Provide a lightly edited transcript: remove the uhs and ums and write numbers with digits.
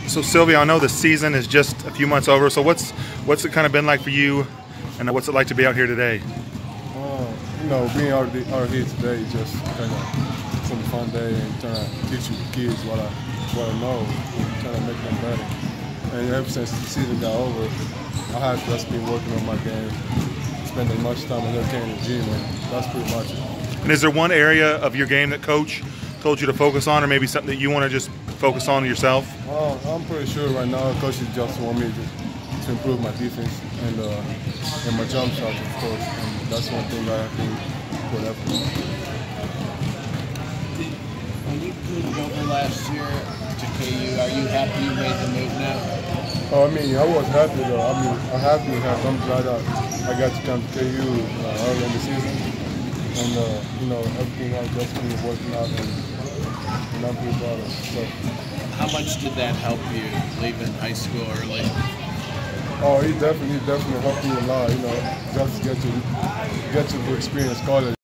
So Sylvia, I know the season is just a few months over. So what's it kind of been like for you, and what's it like to be out here today? Being out here today is just kind of some fun day and trying to teach the kids what I know and trying to make them better. And ever since the season got over, I have just been working on my game, spending as much time as I can in the gym, and that's pretty much it. And is there one area of your game that Coach told you to focus on, or maybe something that you want to just focus on yourself? I'm pretty sure right now Coach just want me to improve my defense and my jump shot, of course. And that's one thing I have to put effort on. When you moved over last year to KU, are you happy you made the move now? I was happy though. I'm happy that I'm glad I got to come to KU early in the season. And everything has just been working out, and I'm pretty proud of it. So. How much did that help you leaving high school early? Oh, he definitely helped me a lot. Just get to experience college.